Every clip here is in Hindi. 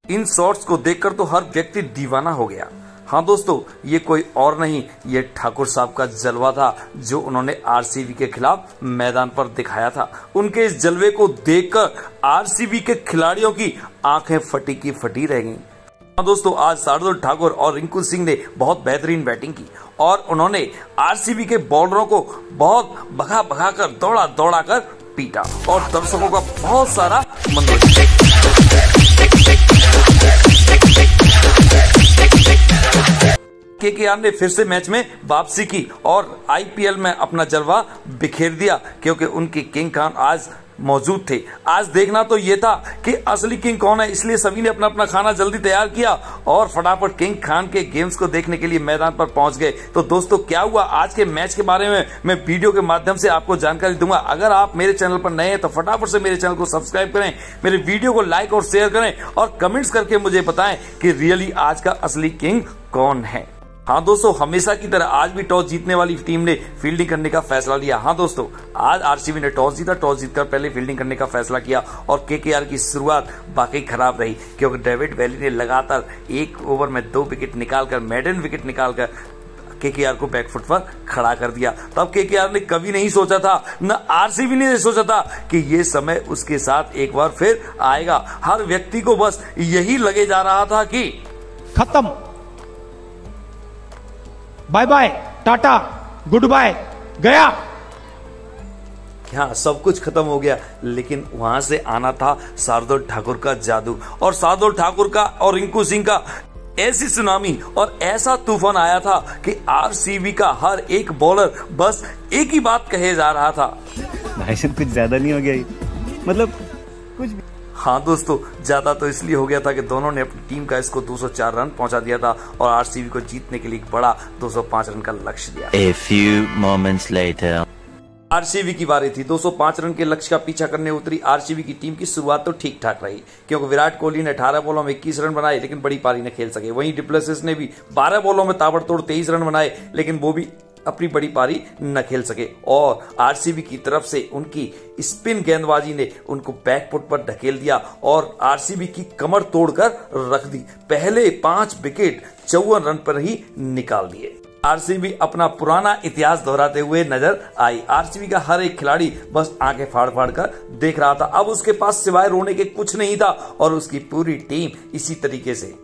इन शॉट्स को देखकर तो हर व्यक्ति दीवाना हो गया। हाँ दोस्तों, ये कोई और नहीं, ये ठाकुर साहब का जलवा था जो उन्होंने आरसीबी के खिलाफ मैदान पर दिखाया था। उनके इस जलवे को देखकर आरसीबी के खिलाड़ियों की आंखें फटी की फटी रह गईं। हाँ दोस्तों, आज शार्दुल ठाकुर और रिंकू सिंह ने बहुत बेहतरीन बैटिंग की और उन्होंने आरसीबी के बॉलरों को बहुत भगा भगा कर दौड़ा दौड़ा कर पीटा और दर्शकों का बहुत सारा मनोरंजन। केकेआर ने फिर से मैच में वापसी की और आईपीएल में अपना जलवा बिखेर दिया क्योंकि उनके किंग खान आज मौजूद थे। आज देखना तो ये था कि असली किंग कौन है, इसलिए सभी ने अपना अपना खाना जल्दी तैयार किया और फटाफट किंग खान के गेम्स को देखने के लिए मैदान पर पहुंच गए। तो दोस्तों, क्या हुआ आज के मैच के बारे में मैं वीडियो के माध्यम से आपको जानकारी दूंगा। अगर आप मेरे चैनल पर नए हैं तो फटाफट से मेरे चैनल को सब्सक्राइब करें, मेरे वीडियो को लाइक और शेयर करें और कमेंट्स करके मुझे बताएं कि रियली आज का असली किंग कौन है। हाँ दोस्तों, हमेशा की तरह आज भी टॉस जीतने वाली टीम ने फील्डिंग करने का फैसला लिया। हाँ दोस्तों, आज आरसीबी ने टॉस जीता, टॉस जीतकर पहले फील्डिंग करने का फैसला किया और केकेआर की शुरुआत वाकई खराब रही क्योंकि डेविड वैली ने लगातार एक ओवर में 2 विकेट निकालकर, मेडन विकेट निकालकर केकेआर को बैकफुट पर खड़ा कर दिया। तब केकेआर ने कभी नहीं सोचा था, न आरसीबी ने सोचा था कि ये समय उसके साथ एक बार फिर आएगा। हर व्यक्ति को बस यही लगे जा रहा था कि खत्म, bye bye, tata, goodbye, गया। हाँ, सब कुछ खत्म हो गया, लेकिन वहां से आना था शार्दुल ठाकुर का जादू और शार्दुल ठाकुर का और रिंकू सिंह का ऐसी सुनामी और ऐसा तूफान आया था कि आरसीबी का हर एक बॉलर बस एक ही बात कहे जा रहा था, भाई साहब कुछ ज्यादा नहीं हो गया, मतलब कुछ भी। हाँ दोस्तों, ज्यादा तो इसलिए हो गया था कि दोनों ने अपनी टीम का इसको 204 रन पहुंचा दिया था और आरसीबी को जीतने के लिए एक बड़ा 205 रन का लक्ष्य दिया। A few moments later. RCB की बारी थी। 205 रन के लक्ष्य का पीछा करने उतरी आरसीबी की टीम की शुरुआत तो ठीक ठाक रही क्योंकि विराट कोहली ने 18 बॉलों में 21 रन बनाए लेकिन बड़ी पारी न खेल सके। वहीं डिप्लेसिस ने भी 12 बॉलों में ताबड़तोड़ 23 रन बनाए लेकिन वो भी अपनी बड़ी पारी न खेल सके और आरसीबी की तरफ से उनकी स्पिन गेंदबाजी ने उनको बैकफुट पर ढकेल दिया और आरसीबी की कमर तोड़कर रख दी। पहले 5 विकेट 54 रन पर ही निकाल दिए। आरसीबी अपना पुराना इतिहास दोहराते हुए नजर आई। आरसीबी का हर एक खिलाड़ी बस आंखें फाड़ फाड़ कर देख रहा था। अब उसके पास सिवाय रोने के कुछ नहीं था और उसकी पूरी टीम इसी तरीके से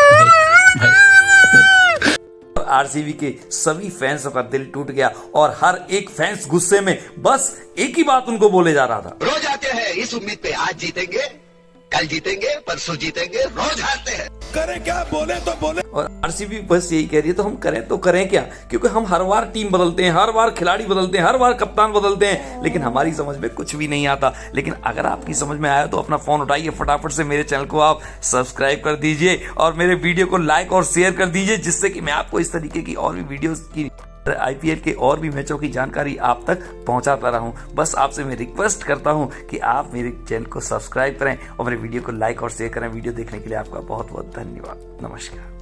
आरसीबी के सभी फैंस का दिल टूट गया और हर एक फैंस गुस्से में बस एक ही बात उनको बोले जा रहा था, रोज आते हैं इस उम्मीद पे, आज जीतेंगे, कल जीतेंगे, परसों जीतेंगे, रोज हारते हैं, करें क्या, बोले तो बोले। और आरसीबी बस यही कह रही है तो हम करें तो करें क्या, क्योंकि हम हर बार टीम बदलते हैं, हर बार खिलाड़ी बदलते हैं, हर बार कप्तान बदलते हैं लेकिन हमारी समझ में कुछ भी नहीं आता। लेकिन अगर आपकी समझ में आया तो अपना फोन उठाइए, फटाफट से मेरे चैनल को आप सब्सक्राइब कर दीजिए और मेरे वीडियो को लाइक और शेयर कर दीजिए जिससे कि मैं आपको इस तरीके की और भी वीडियोस की, आईपीएल के और भी मैचों की जानकारी आप तक पहुंचाता रहूं। बस आपसे मैं रिक्वेस्ट करता हूं कि आप मेरे चैनल को सब्सक्राइब करें और मेरे वीडियो को लाइक और शेयर करें। वीडियो देखने के लिए आपका बहुत बहुत धन्यवाद। नमस्कार।